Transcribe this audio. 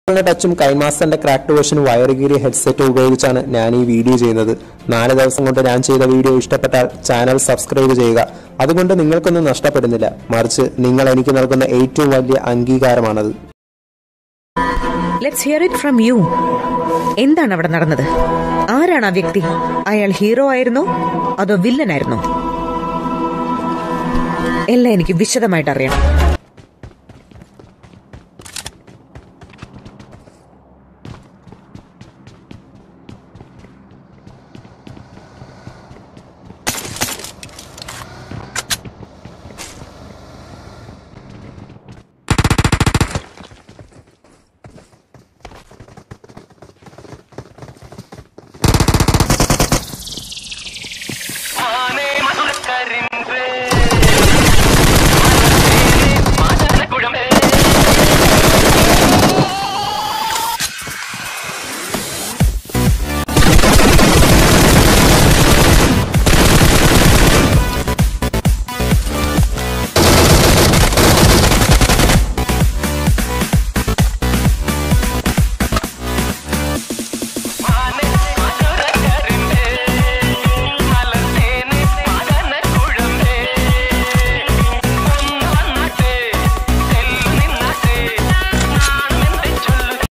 ടച്ചും കൈൻമാസ്റ്ററിന്റെ cracked version wire കീറിയ headset ഉപയോഗിച്ചാണ് ഞാൻ ഈ വീഡിയോ ചെയ്യുന്നത്. 4 ദിവസം കൊണ്ട് ഞാൻ ചെയ്ത വീഡിയോ ഇഷ്ടപ്പെട്ടാൽ ചാനൽ സബ്സ്ക്രൈബ് ചെയ്യുക. അതുകൊണ്ട് നിങ്ങൾക്കൊന്നും നഷ്ടപ്പെടുന്നില്ല, മറിച്ച് നിങ്ങൾ എനിക്ക് നൽകുന്ന ഏറ്റവും വലിയ അംഗീകാരമാണത്. Let's hear it from you. എന്താണ് അവിടെ നടന്നത്? ആരാണ് ആ വ്യക്തി? അയാൾ ഹീറോ ആയിരുന്നോ അതോ വില്ലനായിരുന്നോ? എല്ലാം എനിക്ക് വിശദമായിട്ട് അറിയണം.